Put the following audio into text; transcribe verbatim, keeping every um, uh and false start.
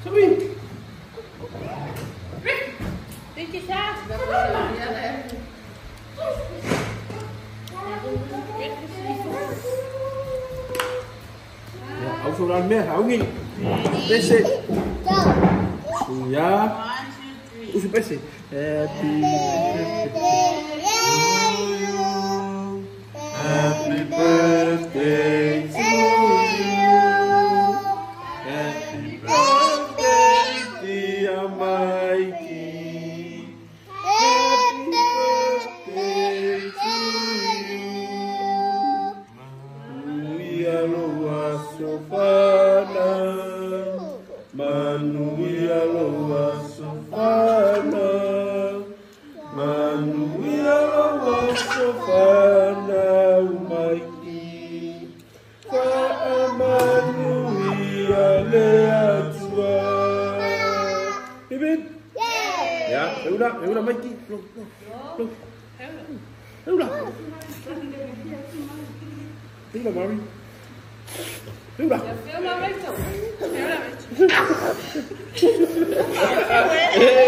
Tiki Tac. Áo số đàn mẹ áo nghỉ. Bese. Ya. Usu bese. Happy birthday to you. Happy birthday to you. Happy birthday dear Mikey. Happy birthday to you. Manuia loa sofana. Manuia loa sofana. Manuia loa sofana. Mikey. Fa Manuia lea tua. Bibin? Ya, ya udah, ya udah Mikey. Loh, loh, loh. Ya udah. Ya udah, Mami. Ya udah. Jag filmar mig så.